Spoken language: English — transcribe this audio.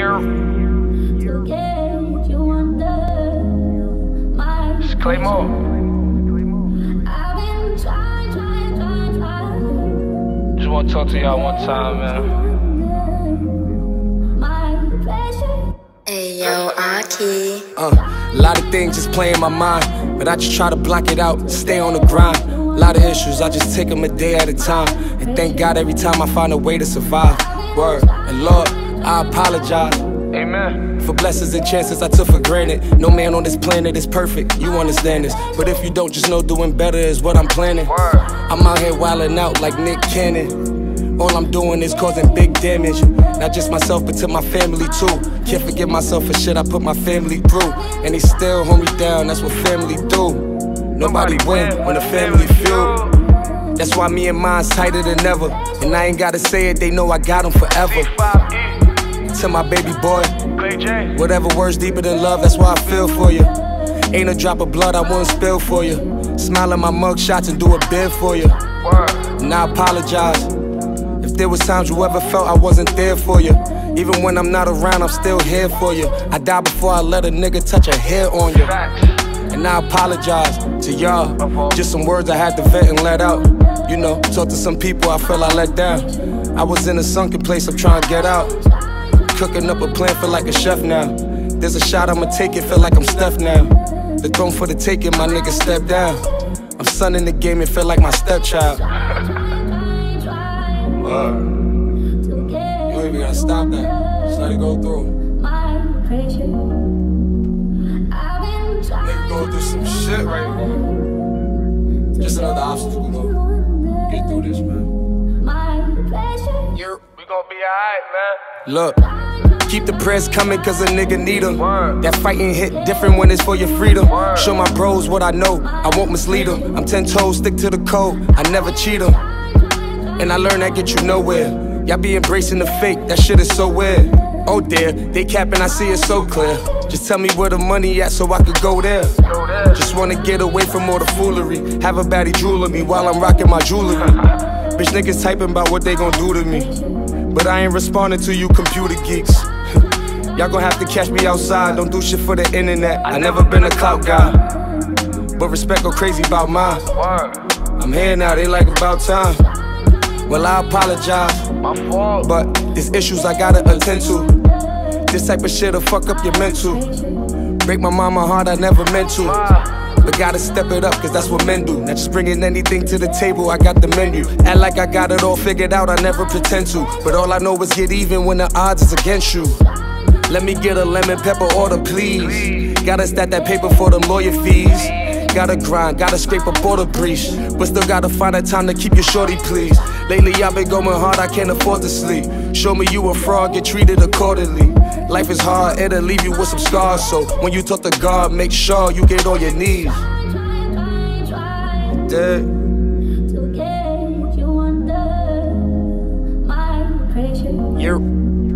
It's Claymore. Just want to talk to y'all one time, man. Hey yo, Aki. A lot of things just play in my mind, but I just try to block it out, stay on the grind. A lot of issues, I just take them a day at a time, and thank God every time I find a way to survive. Word, and Lord, I apologize. Amen. For blessings and chances I took for granted. No man on this planet is perfect, you understand this. But if you don't, just know doing better is what I'm planning. Word. I'm out here wilding out like Nick Cannon. All I'm doing is causing big damage. Not just myself, but to my family too. Can't forgive myself for shit I put my family through. And they still hold me down, that's what family do. Nobody win when the family feud. That's why me and mine's tighter than ever. And I ain't gotta say it, they know I got them forever. To my baby boy, whatever words deeper than love, that's why I feel for you. Ain't a drop of blood I wouldn't spill for you. Smile at my mug shots and do a bid for you. And I apologize if there was times you ever felt I wasn't there for you. Even when I'm not around, I'm still here for you. I die before I let a nigga touch a hair on you. And I apologize to y'all. Just some words I had to vent and let out. You know, talk to some people I feel I let down. I was in a sunken place, I'm trying to get out. Cooking up a plan, feel like a chef now. There's a shot, I'ma take it, feel like I'm Steph now. The throne for the taking, my nigga step down. I'm son in the game and feel like my stepchild. You ain't even gotta stop that, just let it go through. Nigga going through some shit right now. Just another obstacle, though. Get through this, man. We gon' be alright, man. Look, keep the prayers coming cause a nigga need them. That fighting hit different when it's for your freedom. Show my bros what I know, I won't mislead them. I'm 10 toes, stick to the code, I never cheat them. And I learned that get you nowhere. Y'all be embracing the fake, that shit is so weird. Oh dear, they capping, I see it so clear. Just tell me where the money at so I could go there. Just wanna get away from all the foolery. Have a baddie jewelin' me while I'm rocking my jewelry. Bitch niggas typing about what they gon' do to me, but I ain't responding to you computer geeks. Y'all gon' have to catch me outside, don't do shit for the internet. I never been a clout guy, but respect go crazy about mine. I'm here now, they like about time. Well, I apologize, My fault. but there's issues I gotta attend to. This type of shit'll fuck up your mental. Break my mama heart I never meant to. But gotta step it up, cause that's what men do. Not just bringing anything to the table, I got the menu. Act like I got it all figured out, I never pretend to. But all I know is get even when the odds is against you. Let me get a lemon pepper order, please. Gotta stack that paper for them lawyer fees. Gotta grind, gotta scrape up all the breach, but still gotta find that time to keep your shorty pleased. Lately I've been going hard, I can't afford to sleep. Show me you a fraud, get treated accordingly. Life is hard, it'll leave you with some scars. So when you talk to God, make sure you get on your knees. Dead. Yeah.